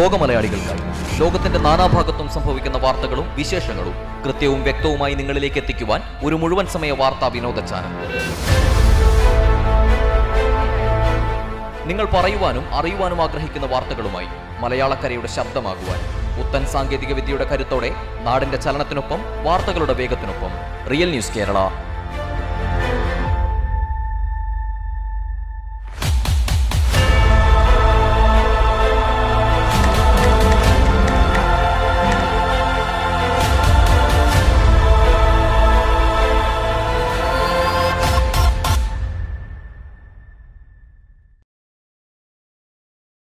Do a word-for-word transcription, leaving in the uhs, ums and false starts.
ലോകമലയാളികൾക്കായി ലോകത്തിന്റെ നാനാഭാഗത്തും സംഭവിക്കുന്ന വാർത്തകളും വിശേഷങ്ങളും കൃത്യവും വ്യക്തവുമായി നിങ്ങളിലേക്ക് എത്തിക്കുവാൻ ഒരു മുഴുവൻ സമയ വാർത്താ വിനോദ ചാനൽ. നിങ്ങൾ പറയുവാനും അറിയുവാനും ആഗ്രഹിക്കുന്ന വാർത്തകളുമായി മലയാളക്കരയുടെ ശബ്ദമാകുവാൻ പുത്തൻ സാങ്കേതിക വിദ്യയുടെ കരുത്തോടെ നാടിന്റെ ചലനത്തിനൊപ്പം വാർത്തകളുടെ വേഗത്തിനൊപ്പം റിയൽ ന്യൂസ് കേരള.